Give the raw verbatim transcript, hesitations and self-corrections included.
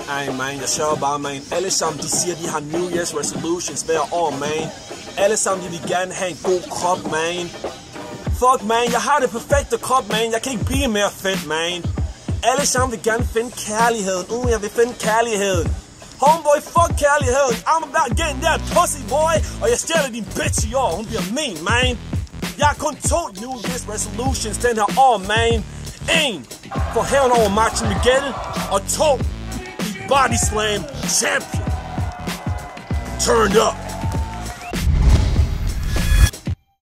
Ej, man, jeg sørger bare, man. Alle sammen, de siger, de har New Year's resolutions hver år, man. Alle sammen, de vil gerne have en god krop, man. Fuck, man, jeg har det perfekte krop, man. Jeg kan ikke blive mere fedt, man. Alle sammen vil gerne finde kærligheden. Uh, jeg vil finde kærligheden. Homeboy, fuck kærligheden. I'm about getting that pussy, boy. Og jeg stjæler din bitch i år. Hun bliver min, man. Jeg har kun to New Year's resolutions den her år, man. En for hævn over Martin Miguel. Og to i BODYSLAM champion. Turned up.